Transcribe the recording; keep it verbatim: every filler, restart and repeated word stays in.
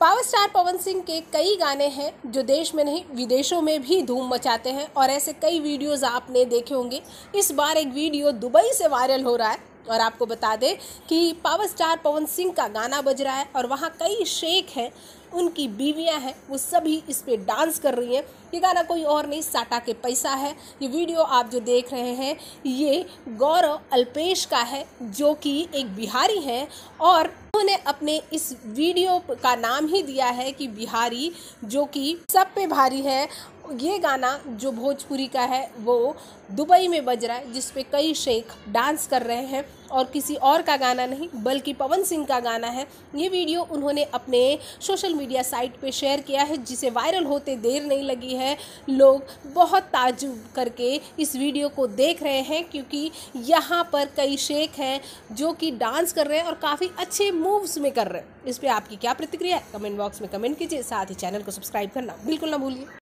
Power star Pawan Singh के कई गाने हैं जो देश में नहीं विदेशों में भी धूम मचाते हैं और ऐसे कई वीडियोस आपने देखे होंगे। इस बार एक वीडियो दुबई से वायरल हो रहा है और आपको बता दें कि पावर स्टार पवन सिंह का गाना बज रहा है और वहाँ कई शेख हैं, उनकी बीवियां हैं, वो सभी इस पे डांस कर रही हैं। ये गाना कोई और नहीं, साटा के पैसा है। ये वीडियो आप जो देख रहे हैं ये गौरव अल्पेश का है जो कि एक बिहारी है और उन्होंने अपने इस वीडियो का नाम ही दिया है कि बिहारी, जो कि सब पे भारी है। ये गाना जो भोजपुरी का है वो दुबई में बज रहा है, जिस पे कई शेख डांस कर रहे हैं और किसी और का गाना नहीं बल्कि पवन सिंह का गाना है। ये वीडियो उन्होंने अपने सोशल मीडिया साइट पे शेयर किया है, जिसे वायरल होते देर नहीं लगी है। लोग बहुत ताज्जुब करके इस वीडियो को देख रहे हैं क्योंकि यहाँ पर कई शेख हैं जो कि डांस कर रहे हैं और काफ़ी अच्छे मूव्स में कर रहे हैं। इस पर आपकी क्या प्रतिक्रिया है? कमेंट बॉक्स में कमेंट कीजिए, साथ ही चैनल को सब्सक्राइब करना बिल्कुल ना भूलिए।